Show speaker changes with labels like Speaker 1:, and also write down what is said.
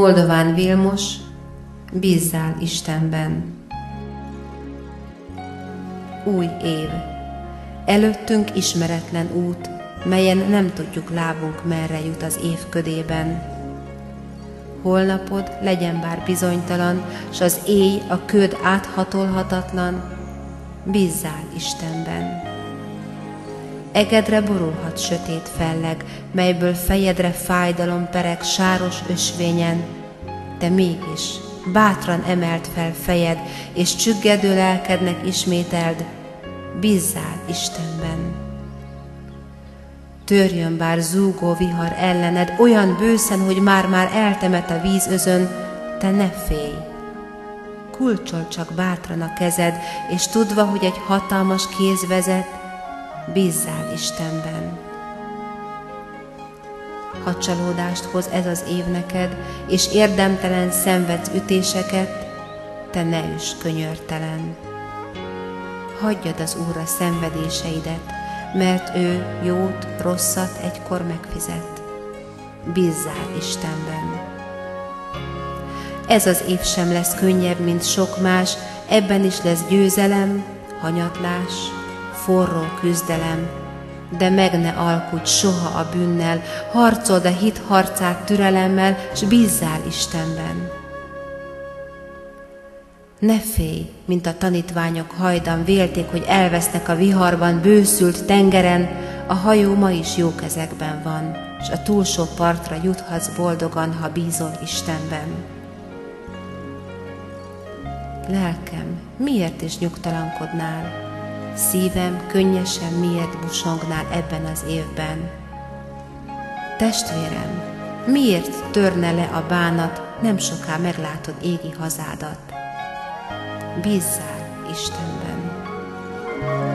Speaker 1: Moldován Vilmos, bízzál Istenben. Új év. Előttünk ismeretlen út, melyen nem tudjuk lábunk merre jut az év ködében. Holnapod legyen bár bizonytalan, s az éj a köd áthatolhatatlan, bízzál Istenben. Egedre borulhat sötét felleg, melyből fejedre fájdalom pereg sáros ösvényen, de mégis bátran emelt fel fejed, és csüggedő lelkednek ismételd, bízzál Istenben. Törjön bár zúgó vihar ellened, olyan bőszen, hogy már-már eltemet a vízözön, te ne félj. Kulcsol csak bátran a kezed, és tudva, hogy egy hatalmas kéz vezet, bízzál Istenben. Ha csalódást hoz ez az év neked, és érdemtelen szenvedsz ütéseket, te ne üss könyörtelen. Hagyjad az Úrra szenvedéseidet, mert ő jót, rosszat egykor megfizet. Bízzál Istenben. Ez az év sem lesz könnyebb, mint sok más, ebben is lesz győzelem, hanyatlás, forró küzdelem, de meg ne alkudj soha a bűnnel, harcold a hit harcát türelemmel, s bízzál Istenben. Ne félj, mint a tanítványok hajdan vélték, hogy elvesznek a viharban, bőszült tengeren, a hajó ma is jó kezekben van, s a túlsó partra juthatsz boldogan, ha bízol Istenben. Lelkem, miért is nyugtalankodnál? Szívem könnyesen miért busognál ebben az évben? Testvérem, miért törne le a bánat, nem soká meglátod égi hazádat? Bízzál Istenben.